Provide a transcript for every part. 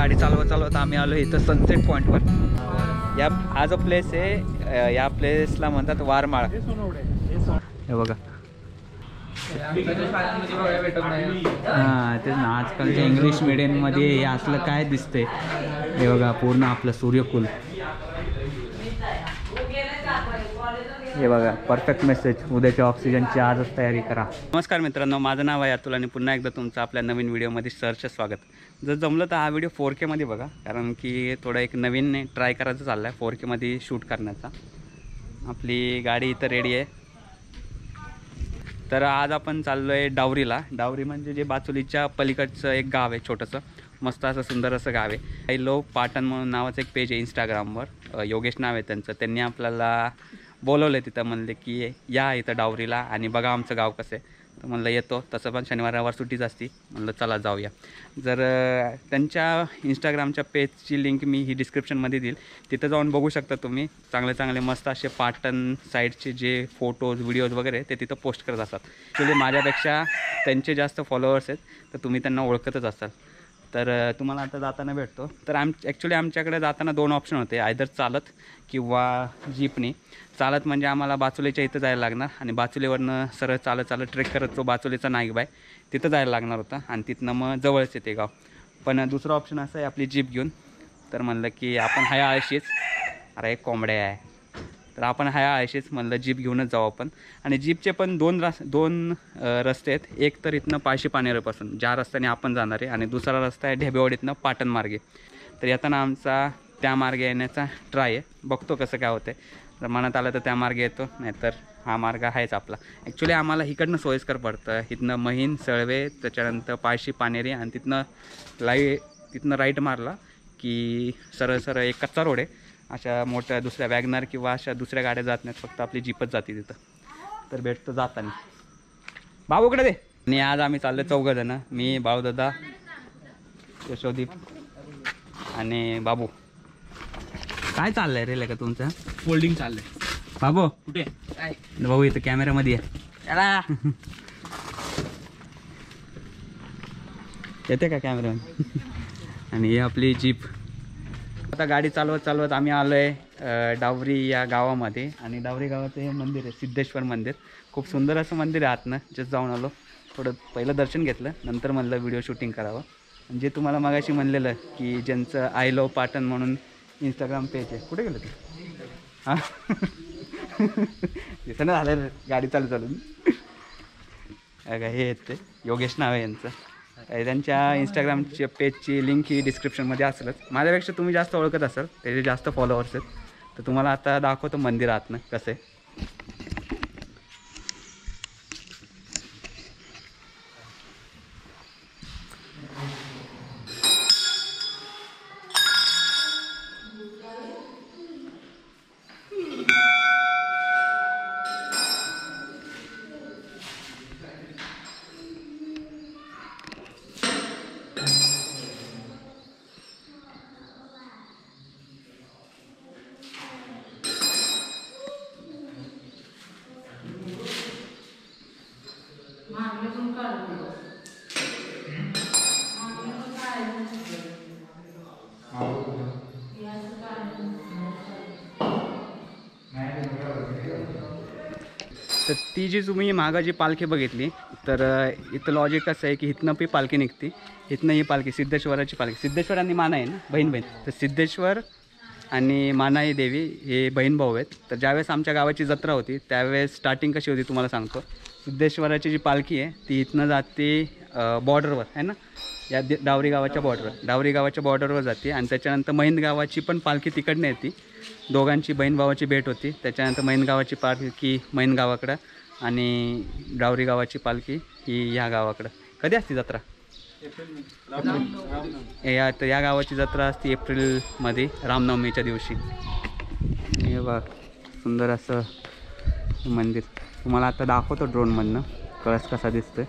गाडी चालवत चालवत आम्ही आलो इथं सनसेट पॉईंटवर। या हा जो प्लेस आहे या प्लेसला म्हणतात वारमाळ। हे बघा हां तेच ना, आजकालच्या इंग्लिश मीडियममध्ये हे असलं काय दिसतंय। हे बघा पूर्ण आपलं सूर्यकुल। हे बघा परफेक्ट मेसेज, उद्याच्या ऑक्सिजनची आजच तयारी करा। नमस्कार मित्रांनो, माझं नाव आहे अतुल आणि पुन्हा एकदा तुमचं आपल्या नवीन व्हिडिओमध्ये सहर्ष स्वागत। जर जमलं तर हा व्हिडिओ 4K मध्ये बघा, कारण की थोडं एक नवीन ट्राय करायचं चाललं आहे 4K मध्ये शूट करण्याचा। आपली गाडी इथं रेडी आहे। तर आज आपण चाललो आहे डावरीला। डावरी म्हणजे जे बाचुलीच्या पलीकडचं एक गाव आहे, छोटंसं मस्त असं सुंदर असं गाव आहे। आय लव्ह पाटण म्हणून नावाचं एक पेज आहे इंस्टाग्रामवर, योगेश नाव आहे त्यांचं। त्यांनी आपल्याला बोलवलं तिथं, म्हणले की या इथं डावरीला आणि बघा आमचं गाव कसं आहे। तर म्हणलं येतो, तसं पण शनिवार रविवार सुट्टीच असती, म्हणलं चला जाऊया। जर त्यांच्या इंस्टाग्रामच्या पेजची लिंक मी ही डिस्क्रिप्शनमध्ये देईल, तिथं जाऊन बघू शकता तुम्ही। चांगले चांगले मस्त असे पाटण साईडचे जे फोटोज व्हिडिओज वगैरे ते तिथं पोस्ट करत असतात। ॲक्च्युली माझ्यापेक्षा त्यांचे जास्त फॉलोअर्स आहेत, तर तुम्ही त्यांना ओळखतच असाल। तर तुम्हाला आता जाताना भेटतो। तर ॲक्च्युली आमच्याकडे जाताना 2 ऑप्शन होते, आयदर चालत किंवा जीपनी। चालत म्हणजे आम्हाला बाचुलीच्या इथं जायला लागणार आणि बाचुलीवरनं सरळ चालत ट्रेक करत तो बाचुलीचा नाईक बाय तिथं जायला लागणार होता आणि तिथनं मग जवळच येते गाव। पण दुसरं ऑप्शन असं आहे आपली जीप घेऊन। तर म्हणलं की आपण हाय आळशीच, अरे कोंबड्या आहे, तर आपण हाय आळशीच म्हणलं जीप घेऊनच जाऊ आपण। आणि जीपचे पण दोन रस्ते आहेत। एक तर इथनं पायशी पानेरपासून ज्या रस्त्याने आपण जाणार आहे, आणि दुसरा रस्ता आहे ढेबेवाडीतनं पाटण मार्गे। तर येताना आमचा त्या मार्गे येण्याचा ट्राय आहे, बघतो कसं काय होतं। जर मनात आलं तर त्या मार्गे येतो, नाहीतर हा मार्ग आहेच आपला। ॲक्च्युली आम्हाला इकडनं सोयीस्कर पडतं, इथनं महिन सळवे, त्याच्यानंतर पायशी पानेरी, आणि तिथनं राईट मारला की सरळ सरळ एक कच्चा रोड आहे। अशा मोठ्या दुसऱ्या वॅगनर किंवा अशा दुसऱ्या गाड्या जात नाहीत, फक्त आपली जीपच जाते तिथं। तर भेटतो जाताना। बाबूकडे दे। आणि आज आम्ही चाललो 4 जण, मी, बाळूदादा, यशोदीप आणि बाबू। काय चाललंय रे का तुमचं? फोल्डिंग चाललंय। बाबू कुठे काय भाऊ इथं कॅमेऱ्यामध्ये आहे, याला येते का कॅमेऱ्यामध्ये? आणि ही आपली जीप। आता गाडी चालवत चालवत आम्ही आलो आहे डावरी या गावामध्ये। आणि डावरी गावाचं हे मंदिर आहे सिद्धेश्वर मंदिर, खूप सुंदर असं मंदिर आहे। आतनं जस्ट जाऊन आलो, थोडं पहिलं दर्शन घेतलं, नंतर म्हणलं व्हिडिओ शूटिंग करावं। म्हणजे तुम्हाला मगाशी म्हणलेलं की ज्यांचं आय लव्ह पाटण म्हणून इंस्टाग्राम पेज आहे, कुठे गेलं ते? हां दिसणं झालं गाडी चालून। हे आहेत ते योगेश नाव आहे यांचं। त्यांच्या इंस्टाग्रामच्या पेजची लिंक ही डिस्क्रिप्शनमध्ये असेलच। माझ्यापेक्षा तुम्ही जास्त ओळखत असाल, त्याचे जास्त फॉलोअर्स आहेत। तर तुम्हाला आता दाखवतो मंदिरातनं कसं आहे। तर ती जी तुम्ही मागं जी पालखी बघितली, तर इथं लॉजिक असं आहे की इथनं पण पालखी निघते, इथनं ही पालखी सिद्धेश्वराची पालखी। सिद्धेश्वर आणि माना आहे ना, बहीण बहीण। तर सिद्धेश्वर आणि मानाई देवी हे बहीण भाऊ आहेत। तर ज्यावेळेस आमच्या गावाची जत्रा होती त्यावेळेस स्टार्टिंग कशी होती तुम्हाला सांगतो। सिद्धेश्वराची जी पालखी आहे ती इथनं जाते बॉर्डरवर आहे ना, या डावरी गावाच्या बॉर्डरवर जाते। आणि त्याच्यानंतर महिंद गावाची पण पालखी तिकडनं येते, दोघांची बहीण भावाची भेट होती। त्याच्यानंतर महिंद गावाची पालखी महिंद गावाकडं आणि डावरी गावाची पालखी ही ह्या गावाकडं। कधी असते जत्रा? या गावाची जत्रा असते एप्रिलमध्ये, रामनवमीच्या दिवशी। हे बघ सुंदर असं मंदिर, तुम्हाला आता दाखवतो ड्रोनमधनं कळस कसा दिसतोय।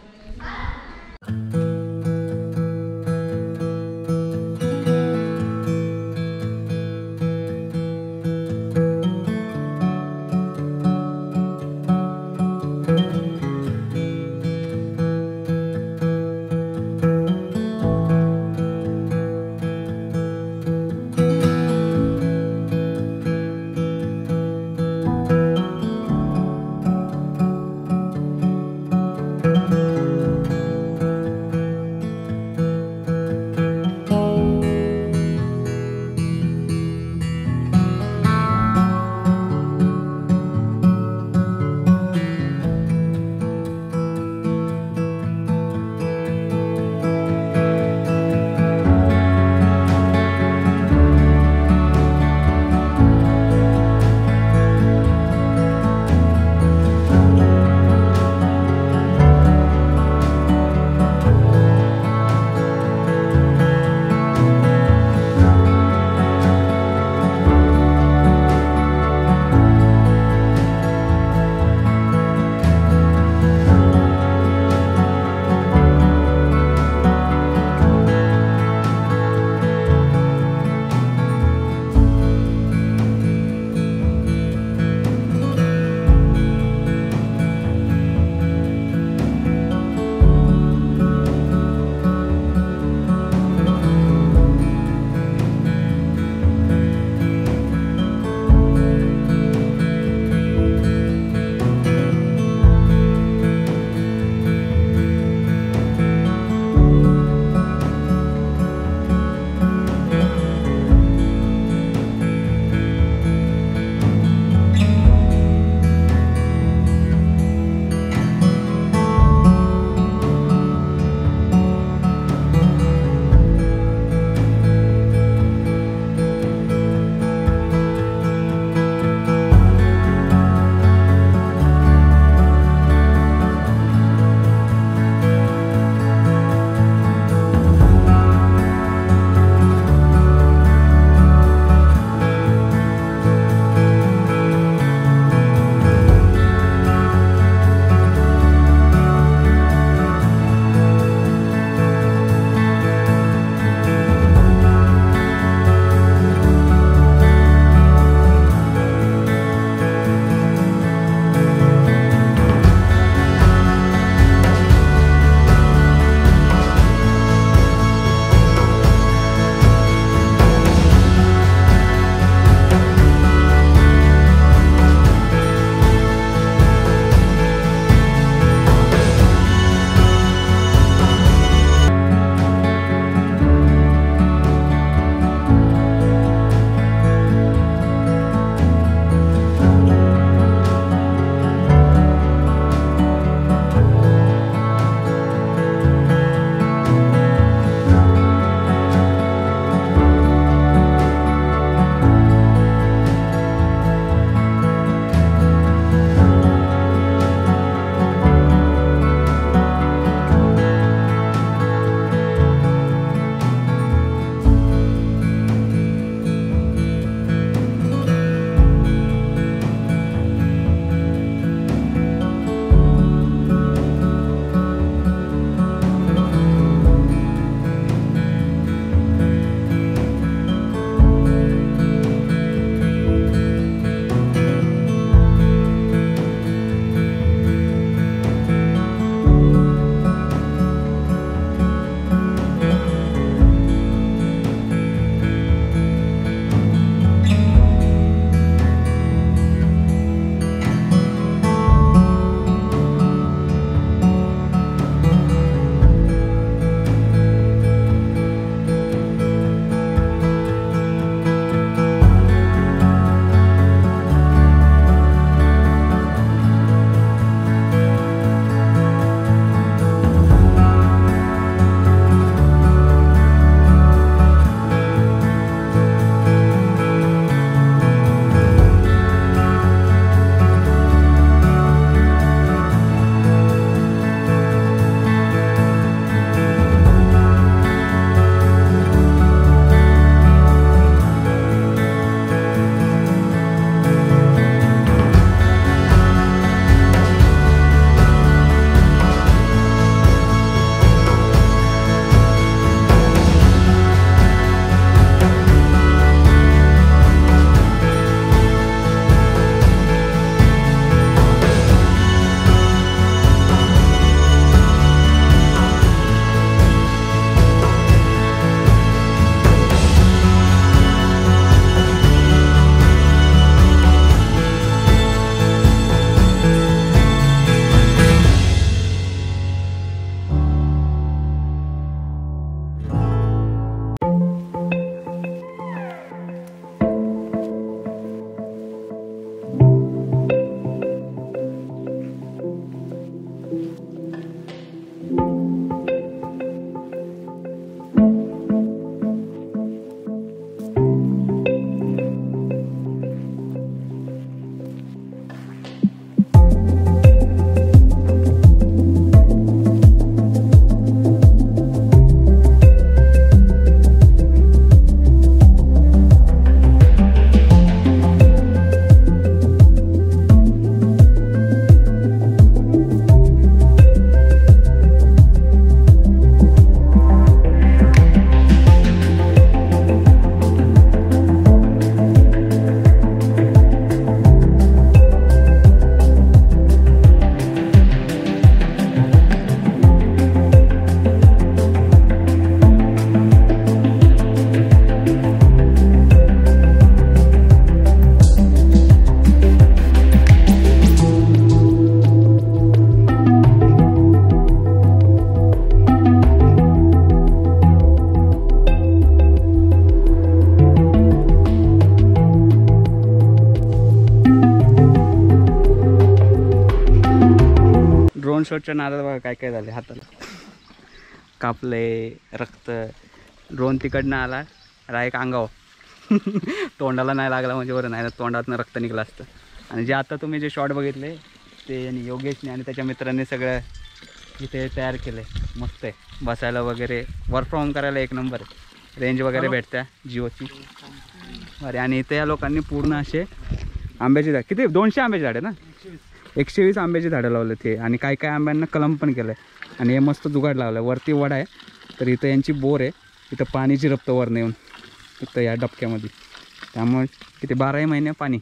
शॉटच्या नादात बघा काय काय झाले, हाताला कापले, रक्त. ड्रोन तिकडनं आला राईक अंगावर तोंडाला नाही लागला म्हणजे बरं, नाही तर तोंडातनं रक्त निघलं असतं. आणि जे आता तुम्ही जे शॉट बघितले ते योगेशने आणि त्याच्या मित्रांनी सगळं इथे तयार केलं आहे. मस्त आहे बसायला वगैरे, वर्क फ्रॉम करायला एक नंबर आहे. रेंज वगैरे भेटत्या जिओची. अरे आणि इथे या लोकांनी पूर्ण असे आंब्याची झाड, किती 200 आंब्याची झाड आहे ना, 120 आंब्याची झाडं लावले ते. आणि काय काय आंब्यांना कलम पण केलं आहे. आणि हे मस्त जुगाड लावलं आहे. वरती वडा आहे, तर इथं यांची बोर आहे. इथं पाणी जिरपतं वरनं येऊन इथं या डबक्यामध्ये. त्यामुळे किती 12 महिने पाणी,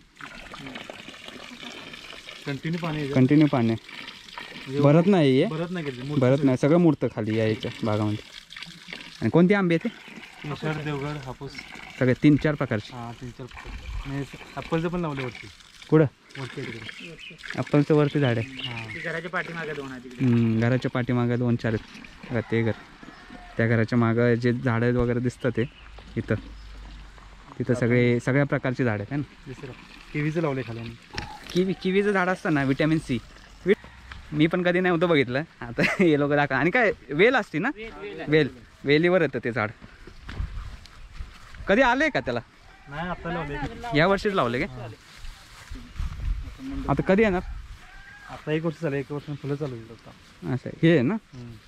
कंटिन्यू पाणी आहे. भरत नाही आहे, भरत नाही, सगळं मूर्त खाली यायचं भागामध्ये. आणि कोणती आंबे आहे ते? देवगड, हापूस, सगळे 3-4 प्रकारचे. 3-4 ॲपलचं पण लावले वरती. कुठं? वरती ॲपलचं वरती झाड आहे. घराच्या पाठीमागे 2 आहेत. घराच्या पाठीमागं 2-4 आहेत बघा. ते घर, त्या घराच्या मागं जे झाडं वगैरे दिसतं ते इथं, तिथं सगळ्या प्रकारची झाडं आहेत है ना. किवीचं लावले खाली. किवीचं झाड असतं ना, विटॅमिन सी. मी पण कधी नव्हतं बघितलं, आता हे लोक दाखवा. आणि काय वेल असते ना, वेलीवर येतं ते झाड. कधी आलंय का त्याला? नाही, आता लावले. या वर्षीच लावले का? आता कधी येणार? आता 1 वर्ष झालं, 1 वर्ष फुलं चालू होतं. असं हे आहे ना,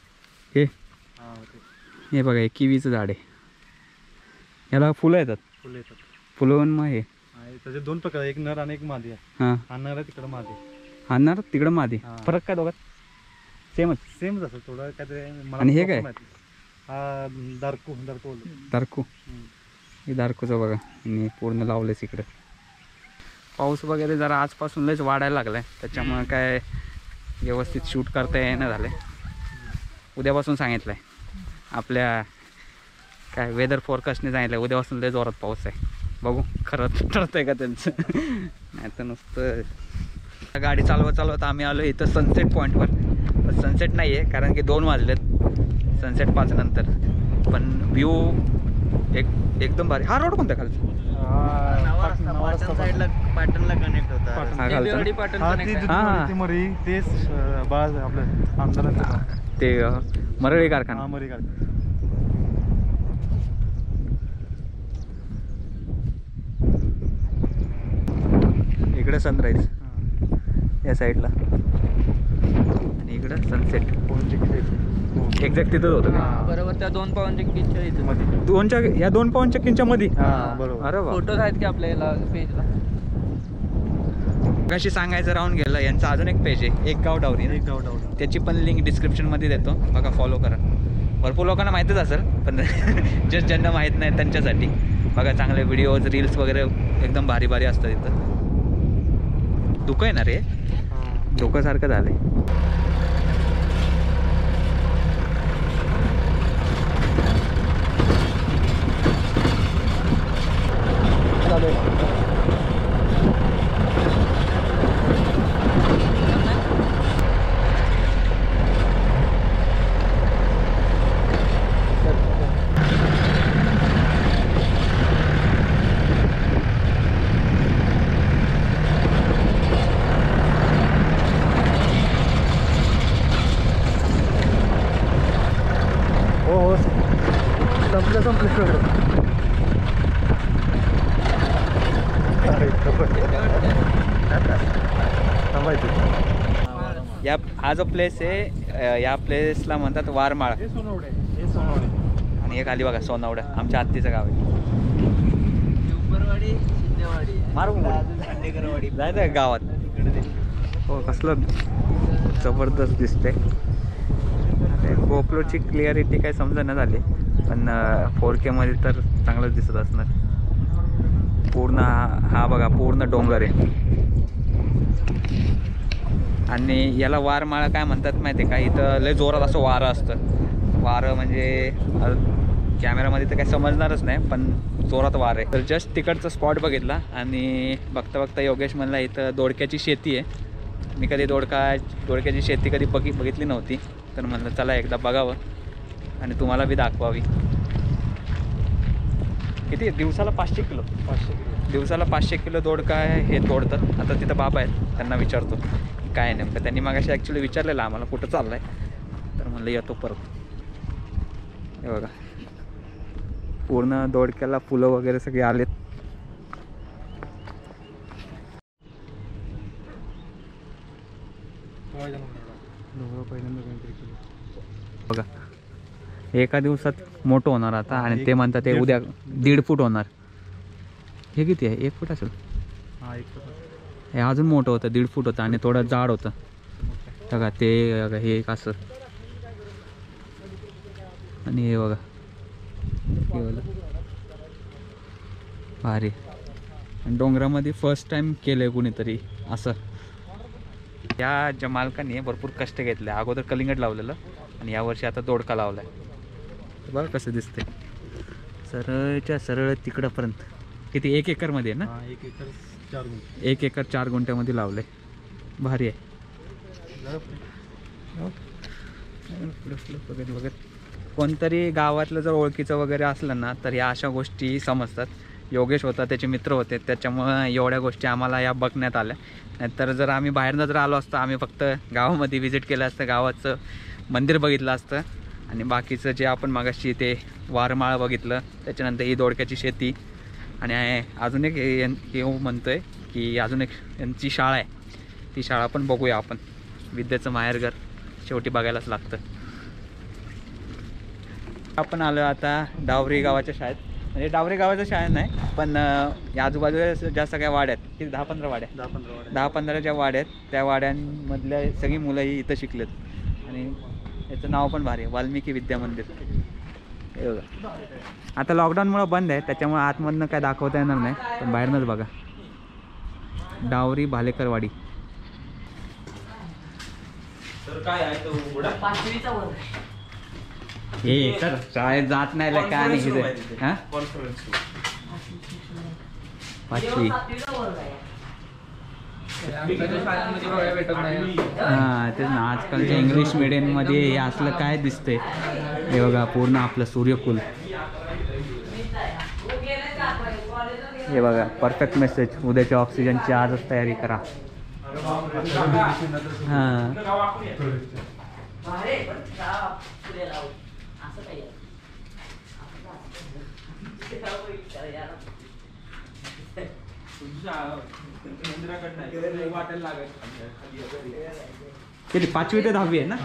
हे बघा, हे किवीचं झाड आहे. याला फुलं येतात. फुलं मग हे त्याचे 2 प्रकार, एक नर आणि एक मादी आहे. हां, हा नर आहे, तिकडं मादी. हा नर, तिकडं मादी. फरक काय दोघात? सेमच असं थोडं काहीतरी. आणि हे काय? हा दारकू. दारकू. हे दारकूचं बघा, आणि पूर्ण लावलेच इकडे. पाऊस वगैरे जरा आजपासून लयच वाढायला लागलाय, त्याच्यामुळे काय व्यवस्थित शूट करता येणं झालंय. उद्यापासून सांगितलंय आपल्या काय वेदर फोरकास्टने सांगितलं, उद्यापासून लय जोरात पाऊस आहे. बघू खरं ठरतंय का त्यांचं. नाही तर नुसतं गाडी चालवत आम्ही आलो इथं सनसेट पॉईंटवर. पण सनसेट नाही आहे, कारण की 2 वाजलेत, सनसेट 5 नंतर. पण व्ह्यू एकदम भारी. हा रोड कोणता खालचा? साईडला पाटणला कनेक्ट होता. तेच बाळ आपलं आमदारांचं ते मरळी कारखाना. मरळी कारखाना. इकडे सनराईज या साईडला, आणि इकडं सनसेट. एक्झॅक्ट तिथंच होतं का? बरोबर, त्या 2 पाऊंड चक्कीच्या इथे. या 2 पाऊंड चक्कींच्या मध्ये. बरोबर. अरे वा. फोटोज आहेत की आपल्याला पेजला. कशी सांगायचं राहून गेलं, यांचा अजून एक पेज आहे, एक गाव डावरी. त्याची पण लिंक डिस्क्रिप्शनमध्ये देतो, बघा, फॉलो करा. भरपूर लोकांना माहीतच असेल, पण जस्ट ज्यांना माहीत नाही त्यांच्यासाठी बघा. चांगले व्हिडिओज, रील्स वगैरे एकदम भारी भारी असतात इथं. धुकं आहे ना रे, धुकंसारखं झालं आहे. हा जो प्लेस आहे, या प्लेसला म्हणतात वारमाळ. आणि हे खाली बघा सोनावडा, आमच्या आत्तीचं गाव आहे. जायचं गावात. हो, कसलं जबरदस्त दिसतंय. गोप्रोची क्लिअरिटी काही समजेना झाली, पण 4K मध्ये तर चांगलंच दिसत असणार. पूर्ण हा बघा, पूर्ण डोंगर आहे. आणि याला वारमाळा काय म्हणतात माहिती आहे का? इथं लय जोरात असं वारं असतं. वारं म्हणजे कॅमेरामध्ये तर काही समजणारच नाही, पण जोरात वारं आहे. तर जस्ट तिकडचा स्पॉट बघितला आणि बघता बघता योगेश म्हणला इथं दोडक्याची शेती आहे. मी कधी दोडक्याची शेती कधी बघितली नव्हती, तर म्हणलं चला एकदा बघावं आणि तुम्हाला बी दाखवावी. किती दिवसाला 500 किलो? 500 किलो दिवसाला 500 किलो दोडका हे तोडतात. आता तिथं बाबा आहेत, त्यांना विचारतो काय नेमकं. त्यांनी मागाशी ॲक्च्युली विचारलेलं आम्हाला कुठं चाललं आहे, तर म्हणलं येतो परत. हे बघा पूर्ण दोडक्याला फुलं वगैरे सगळे आलेत. बघा एका दिवसात मोठं होणार आता, आणि ते म्हणतात ते उद्या 1.5 फूट होणार. हे किती आहे? 1 फूट असेल. हा 1 फूट. हे अजून मोठं होतं, 1.5 फूट होतं आणि थोडं जाड होतं. बघा ते बघा हे एक असं, आणि हे बघा हे बघा भारी. आणि डोंगरामध्ये फर्स्ट टाइम केलंय कुणीतरी असं. या ज्या मालकाने भरपूर कष्ट घेतले. अगोदर कलिंगड लावलेलं आणि यावर्षी आता दोडका लावलाय. बघा कसं दिसतंय सरळच्या सरळ तिकडंपर्यंत. किती 1 एकरमध्ये आहे ना? हा 1 एकर 4 गुंठे. 1 एकर 4 गुंठ्यामध्ये लावलंय. भारी आहे. बघत बघत कोणतरी गावातलं जर ओळखीचं वगैरे असलं ना तर या अशा गोष्टी समजतात. योगेश होता, त्याचे मित्र होते, त्याच्यामुळं एवढ्या गोष्टी आम्हाला या बघण्यात आल्या. नाहीतर जर आम्ही बाहेरनं जर आलो असतो, आम्ही फक्त गावामध्ये व्हिजिट केलं असतं, गावाचं मंदिर बघितलं असतं, आणि बाकीचं जे आपण मागाशी ते वारमाळ बघितलं, त्याच्यानंतर ही दोडक्याची शेती, आणि अजून एक हे म्हणतो आहे की अजून एक यांची शाळा आहे, ती शाळा पण बघूया आपण. विद्येचं माहेरघर शेवटी बघायलाच लागतं. आपण आलो आता डावरी गावाच्या शाळेत. म्हणजे डावरी गावाच्या शाळेत नाही, पण या आजूबाजूला ज्या सगळ्या वाड्या आहेत, किती 10-15 वाड्या, 10-15 ज्या वाड्या आहेत, त्या वाड्यांमधल्या सगळी मुलंही इथं शिकलेत. आणि याचं नाव पण भारी आहे, वाल्मिकी विद्या मंदिर. हे बघा आता लॉकडाऊनमुळं बंद आहे, त्याच्यामुळे आतमधनं काय दाखवता येणार नाही, पण बाहेरनंच बघा. डावरी भालेकरवाडी. हे तर शाळेत जात नाही काय नाही. हां 5वी. हां तेच ना, आजकालच्या इंग्लिश मिडियममध्ये हे असलं काय दिसतंय. हे बघा पूर्ण आपलं सूर्यकुल. हे बघा परफेक्ट मेसेज. उद्याच्या ऑक्सिजनची आजच तयारी करा. हां किती 5वी ते 10वी आहे ना?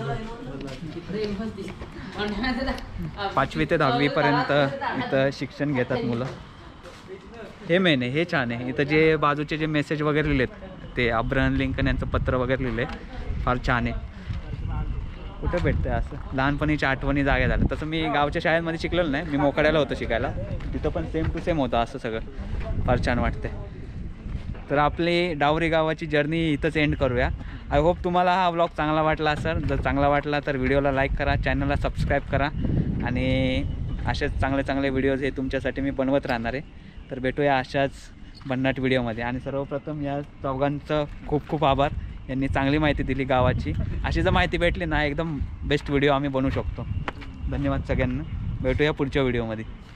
5वी ते 10वी पर्यंत इथं शिक्षण घेतात मुलं. हे मेन आहे, हे छान आहे. इथं जे बाजूचे जे मेसेज वगैरे लिहिलेत, ते अब्राहम लिंकन यांचं पत्र वगैरे लिहिलंय, फार छान आहे. कुठं भेटतं असं लहानपणीच्या आठवणी जाग्या झाल्या. तसं मी गावच्या शाळेमध्ये शिकलेलं नाही, मी मोकाड्याला होतो शिकायला, तिथं पण सेम टू सेम होतं असं सगळं. फार छान वाटतंय. तर आपली डावरी गावाची जर्नी इथंच एंड करूया. आय होप तुम्हाला हा व्लॉग चांगला वाटला असेल. जर चांगला वाटला तर व्हिडिओला लाईक करा, चॅनलला सबस्क्राईब करा, आणि असेच चांगले चांगले व्हिडिओज हे तुमच्यासाठी मी बनवत राहणार आहे. तर भेटूया अशाच भन्नाट व्हिडिओमध्ये. आणि सर्वप्रथम या चौघांचं खूप खूप आभार. यांनी चांगली माहिती दिली गावाची. अशी जर माहिती भेटली ना, एकदम बेस्ट व्हिडिओ आम्ही बनवू शकतो. धन्यवाद सगळ्यांना. भेटूया पुढच्या व्हिडिओमध्ये.